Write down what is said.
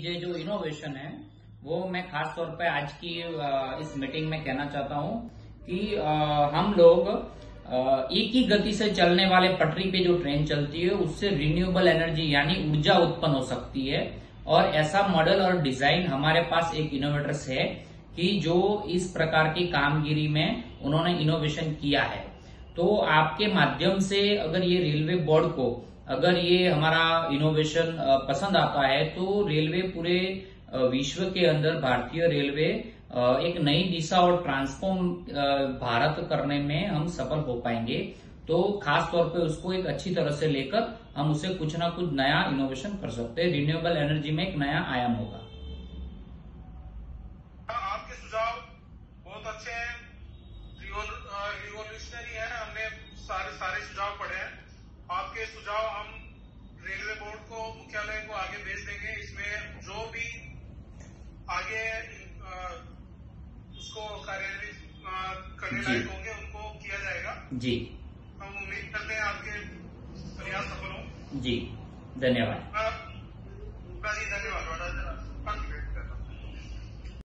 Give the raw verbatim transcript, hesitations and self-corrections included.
ये जो इनोवेशन है वो मैं खास तौर पे आज की इस मीटिंग में कहना चाहता हूँ कि हम लोग एक ही गति से चलने वाले पटरी पे जो ट्रेन चलती है उससे रिन्यूएबल एनर्जी यानी ऊर्जा उत्पन्न हो सकती है। और ऐसा मॉडल और डिजाइन हमारे पास एक इनोवेटर्स है कि जो इस प्रकार की कामगिरी में उन्होंने इनोवेशन किया है। तो आपके माध्यम से अगर ये रेलवे बोर्ड को अगर ये हमारा इनोवेशन पसंद आता है तो रेलवे पूरे विश्व के अंदर भारतीय रेलवे एक नई दिशा और ट्रांसफॉर्म भारत करने में हम सफल हो पाएंगे। तो खास तौर पे उसको एक अच्छी तरह से लेकर हम उसे कुछ ना कुछ नया इनोवेशन कर सकते हैं। रिन्यूएबल एनर्जी में एक नया आयाम होगा। आपके सुझाव बहुत अच्छे हैं, रिवोल्यूशनरी है। हमने सारे सारे सुझाव पढ़े हैं। आपके सुझाव हम रेलवे बोर्ड को मुख्यालय को आगे भेज देंगे। इसमें जो भी आगे उसको कार्यान्वित करने लायक होंगे उनको किया जाएगा। जी, हम उम्मीद करते हैं आपके प्रयास सफल हो। जी, धन्यवाद। जी, धन्यवाद।